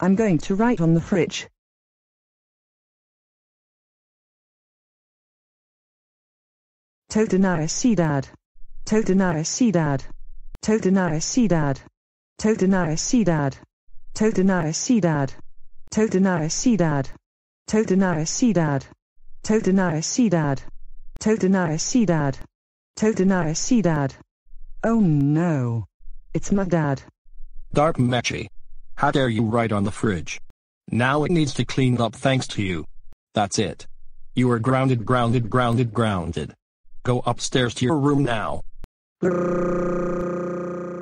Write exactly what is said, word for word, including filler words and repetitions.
I'm going to write on the fridge. Totanacidad. Totanacidad. Totanacidad. Totanacidad. Totanacidad. Totanacidad. Totanacidad. Totanacidad. Totanacidad. Totanacidad. Oh no. It's my dad. Dark Memetchi. How dare you write on the fridge? Now it needs to clean up thanks to you. That's it. You are grounded, grounded, grounded, grounded. Go upstairs to your room now.